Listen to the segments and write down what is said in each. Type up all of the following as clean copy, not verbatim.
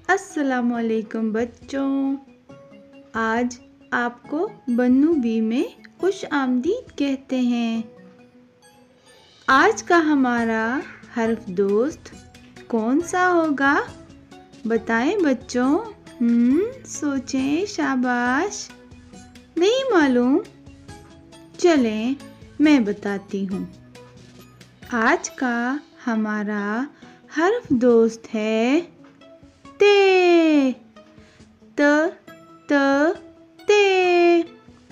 अस्सलामुअलैकुम बच्चों, आज आपको बन्नू बी में खुश आमदीद कहते हैं। आज का हमारा हर्फ दोस्त कौन सा होगा? बताएं बच्चों। सोचें, शाबाश। नहीं मालूम? चलें मैं बताती हूँ। आज का हमारा हर्फ दोस्त है ते। ते।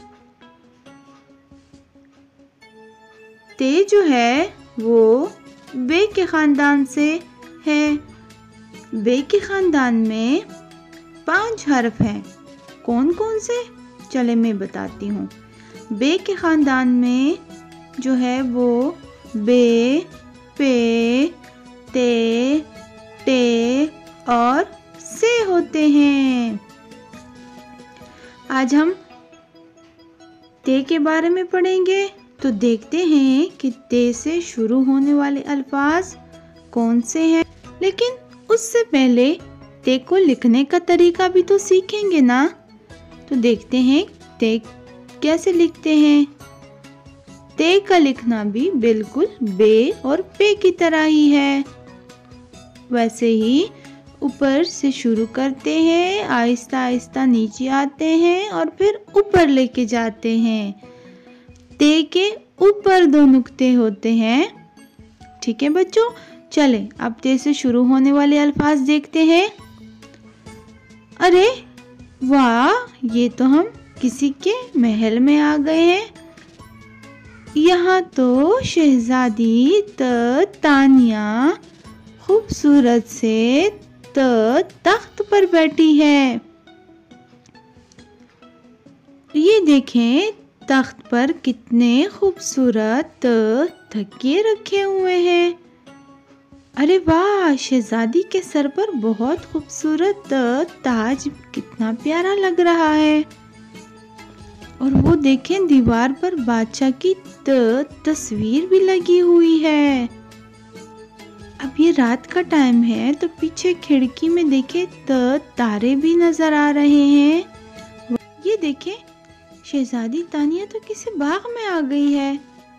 ते जो है वो बे के ख़ानदान से है। बे के ख़ानदान में 5 हर्फ हैं। कौन कौन से? चले मैं बताती हूँ। बे के ख़ानदान में जो है वो बे, पे, ते और से होते हैं। आज हम ते के बारे में पढ़ेंगे, तो देखते हैं कि ते से शुरू होने वाले अल्फाज कौन से हैं। लेकिन उससे पहले ते को लिखने का तरीका भी तो सीखेंगे ना। तो देखते हैं ते कैसे लिखते हैं। ते का लिखना भी बिल्कुल बे और पे की तरह ही है। वैसे ही ऊपर से शुरू करते हैं, आहिस्ता आहिस्ता नीचे आते हैं और फिर ऊपर लेके जाते हैं। ते के ऊपर 2 नुक्ते होते हैं। ठीक है बच्चों, चलें अब ते से शुरू होने वाले अल्फाज देखते हैं। अरे वाह, ये तो हम किसी के महल में आ गए हैं। यहाँ तो शहजादी तानिया खूबसूरत से तख्त पर बैठी है। ये देखें, तख्त पर कितने खूबसूरत तकिए रखे हुए हैं। अरे वाह, शहजादी के सर पर बहुत खूबसूरत ताज कितना प्यारा लग रहा है। और वो देखें, दीवार पर बादशाह की तस्वीर भी लगी हुई है। अब ये रात का टाइम है, तो पीछे खिड़की में देखें तारे भी नजर आ रहे हैं। ये देखें, शहजादी तानिया तो किसी बाग में आ गई है।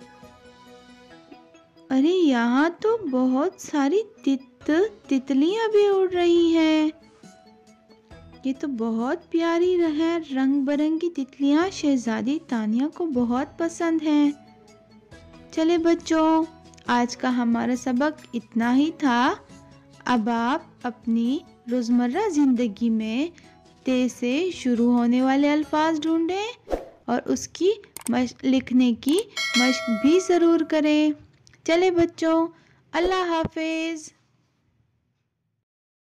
अरे यहाँ तो बहुत सारी तितलियां भी उड़ रही हैं। ये तो बहुत प्यारी है, रंग बिरंगी तितलियां शहजादी तानिया को बहुत पसंद हैं। चले बच्चों, आज का हमारा सबक इतना ही था। अब आप अपनी रोज़मर्रा ज़िंदगी में ते से शुरू होने वाले अल्फाज ढूंढें और उसकी लिखने की मशक भी ज़रूर करें। चले बच्चों, अल्लाह हाफिज़।